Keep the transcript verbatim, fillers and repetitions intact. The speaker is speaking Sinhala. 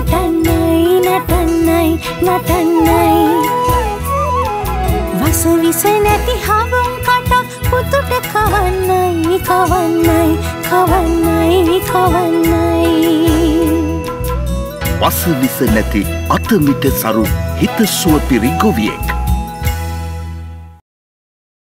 නටන්නයි නටන්නයි නටන්නයි වසවිස නැති හවුම් කට පුතුට කවන්නයි කවන්නයි කවන්නයි කවන්නයි වසවිස නැති අතමිට සරු හිතසුව පිරි ගොවියෙක්